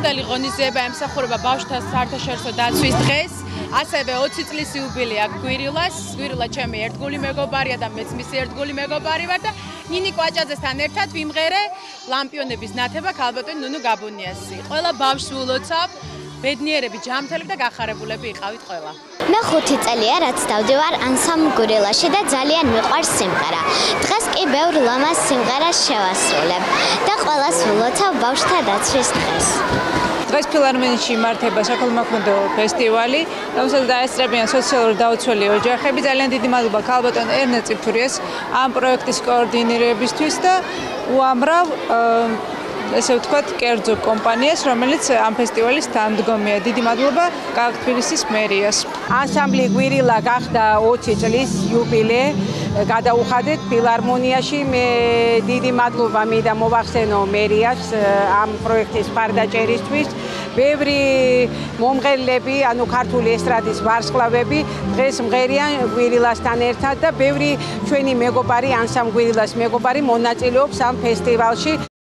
მობრძოლებელი ღონისძიება ემსახურება ბავშვთა საერთაშორისო დაცვის დღეს. ასევე 20 წლის იუბილეა გვირილას. გვირილა ჩემი ერთგული მეგობარია და მეც მისი ერთგული მეგობარი ვარ და ნინი კვაჭაძესთან ერთად ვიმღერე ლამპიონების ნათება ქალბატონი ნუნუ გაბუნიასი. ყველა ბავშვს ვილოცავ, ბედნიერები, ჯანმრთელები და გახარებულები იყავით ყველა. მე 5 წელია რაც დავდივარ ანსამბლ გვირილაში და ძალიან მიყვარს სიმღერა. დღეს კი ბევრ ლამაზ სიმღერას შევასრულებ და ყველას ვილოცავ ბავშვთა დაცვის დღეს. დღეს ფილარმონიაში იმართება საქველმოქმედო ფესტივალი, რომელსაც დაესწრებიან სოციალურ დაუცველი ოჯახები. ძალიან დიდი მადლობა ქალბატონ ერნე წიფურიას ამ პროექტის კოორდინირებისთვის და უამრავ ესე ვთქვათ, კერძო კომპანიას, რომელიც ამ ფესტივალის დამდგომია. დიდი მადლობა ქალაქ თბილისის მერიას. ანსამბლი გვირილა გახდა 20 წლის იუბილე. გადაუხადეთ ფილარმონიაში. მე დიდი მადლობა მინდა მოვახსენო მერიას ამ პროექტის მხარდაჭერისთვის. ბევრი მომღერლები, ანუ ქართული ესტრადის ვარსკვლავები დღეს მღერიან გვირილასთან ერთად და ბევრი ჩვენი მეგობარი, ანსამბლ გვირილას მეგობარი მონაწილეობს ამ ფესტივალში.